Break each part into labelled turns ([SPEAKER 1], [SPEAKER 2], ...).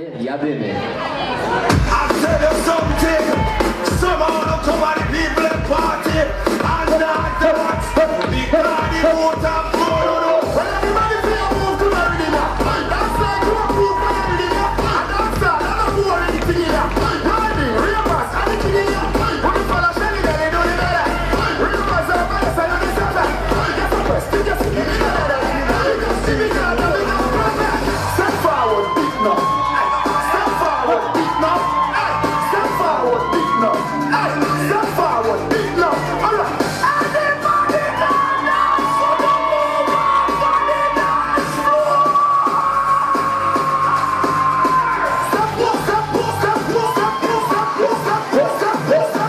[SPEAKER 1] Yeah, baby.
[SPEAKER 2] I tell you something. Somehow don't come at the people at party and not dance. Because the vote and blood. Well, everybody feel move to the rhythm. That's like you move to the rhythm. And that's all. I'm not boring to you. Riding, ravers, and the kid. When you follow Shelly, then they do the better. Ravers are better, so you listen to that. Get the best, you just give me better. See me girl, tell me no problem. Step forward, big now. Step forward, big now. Step forward, big now. Step forward, big now. All right. Everybody dance for the moment, for the dance floor. Step up, step up, step up, step up, step up, step up,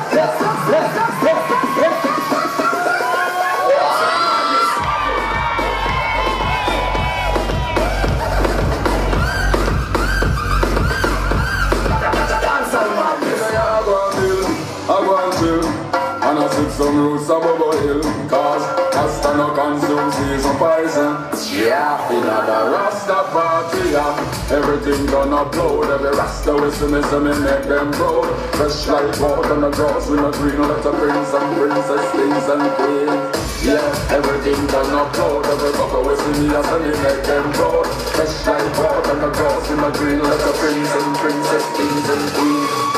[SPEAKER 3] and I sit some roots above a hill, cause Rasta no consume season poison. Yeah, in a Rasta party, yeah. Everything gonna upload, every Rasta we see me make them proud. Fresh like water on the grass with a green, let a prince and princess, kings and queens. Yeah, everything gonna upload, every bucker we see me make them proud. Fresh like water on the grass with a green, let a prince and princess, kings and queens.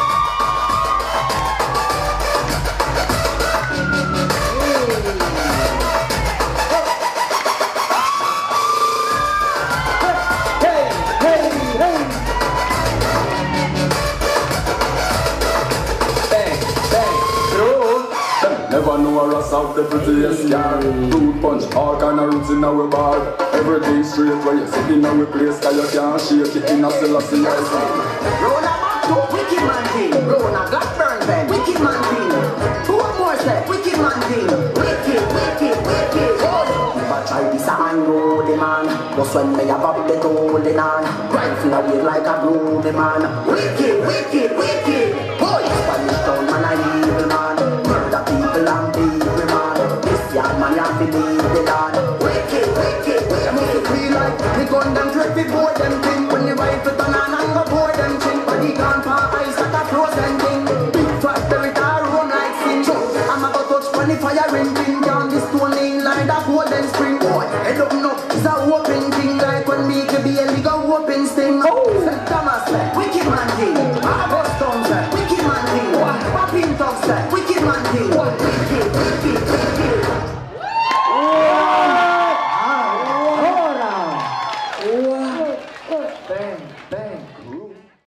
[SPEAKER 3] Never know a Ross out the prettiest car. Fruit punch, all kind of roots in our bar. Everything straight where you sit in our place, cause you can't shake it in a Selassie.
[SPEAKER 4] Roll a back to wicked man thing. Roll a Blackburn band, wicked man thing. Two more step, wicked man thing. Wicked, wicked, wicked. If I try this I know the man. Just when me have up the golden hand. Rifle away like a groovy man. Wicked, wicked, wicked. Boy, Spanish town man a evil man. Murder people and people man. This young man you have to leave the land. Wicked, wicked, wicked. You make it feel like the gun them trip it board them thing. When the rifle turn on and go board them thing. Body gone for ice like a frozen thing. Big fat berry tar run like sin. I'm a go touch when the fire ring pin. Down the stone lane like that golden spring. Boy, head up no, it's a open thing. Like when me to be a legal open sting. Oh, St. Thomas, wicked man thing.